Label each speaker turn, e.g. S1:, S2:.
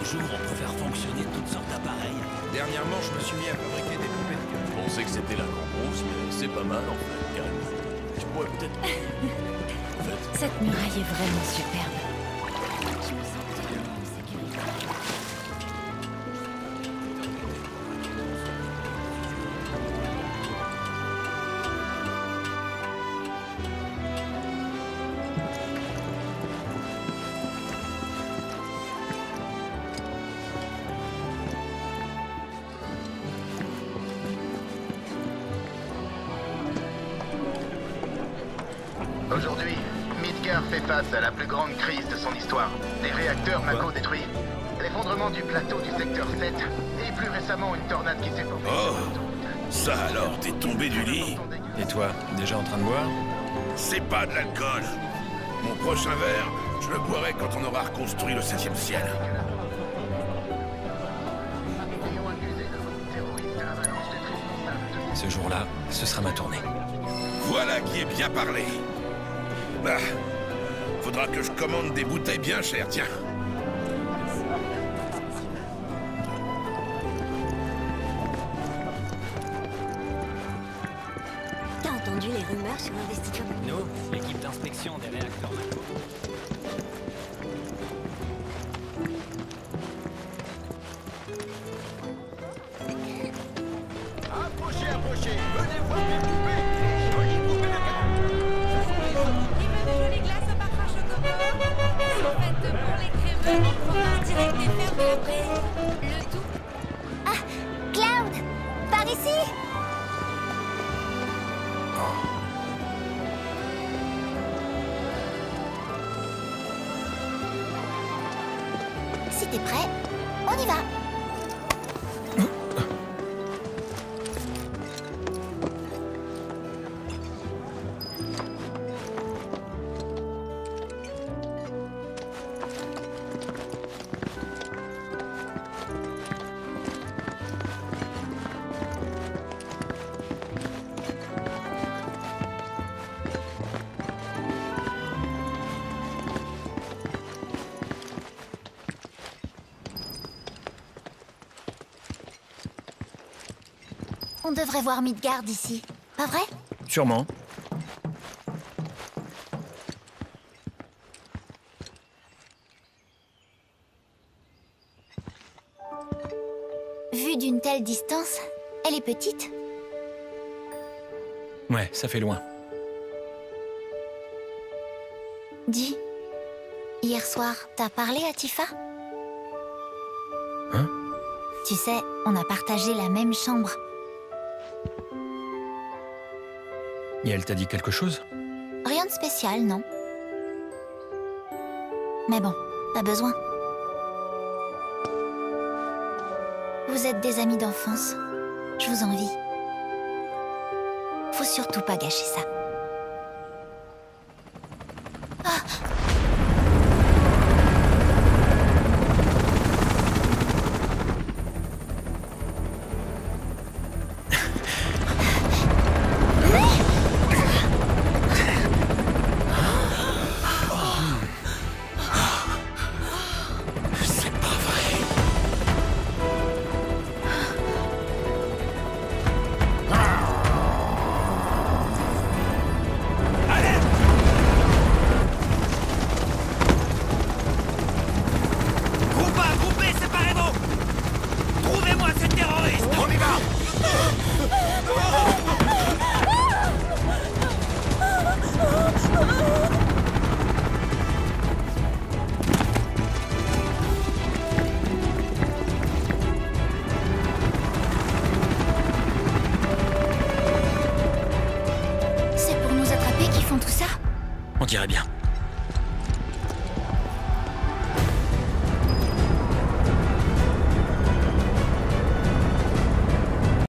S1: jour, on peut faire fonctionner toutes sortes d'appareils.
S2: Dernièrement, je me suis mis à fabriquer des poupées de cœur.
S3: Je pensais que c'était la grosse, mais c'est pas mal en fait, carrément. Je pourrais peut-être... En fait,
S4: Cette muraille est vraiment superbe. Je me sens totalement en sécurité.
S5: Aujourd'hui, Midgar fait face à la plus grande crise de son histoire. Des réacteurs Mako détruits, l'effondrement du plateau du secteur 7, et plus récemment une tornade qui s'est formée.
S6: Oh, ça alors, t'es tombé du lit?
S7: Et toi, déjà en train de boire?
S6: C'est pas de l'alcool. Mon prochain verre, je le boirai quand on aura reconstruit le 7e ciel.
S7: Ce jour-là, ce sera ma tournée.
S6: Voilà qui est bien parlé. Bah, faudra que je commande des bouteilles bien chères, tiens.
S4: T'as entendu les rumeurs sur l'investiture?
S1: Nous, l'équipe d'inspection des réacteurs Mako.
S5: Approchez, approchez, venez voir mes poupées, les jolies poupées de cœur.
S8: Il veut de jolies glaces au parfum chocolat. Sont faites pour les crémeux en province direct des fermes de la prairie. Le tout.
S4: Ah, Cloud, par ici. Si t'es prêt, on y va. On devrait voir Midgard d'ici, pas vrai?
S7: Sûrement.
S4: Vue d'une telle distance, elle est petite.
S7: Ouais, ça fait loin.
S4: Dis, hier soir, t'as parlé à Tifa?
S7: Hein?
S4: Tu sais, on a partagé la même chambre.
S7: Et elle t'a dit quelque chose?
S4: Rien de spécial, non. Mais bon, pas besoin. Vous êtes des amis d'enfance. Je vous envie. Faut surtout pas gâcher ça. Ah!
S6: C'est pas vrai.
S1: Groupez, séparez-vous! Trouvez-moi cette terroriste!
S6: On y va.
S4: C'est pour nous attraper qu'ils font tout ça?
S7: On dirait bien.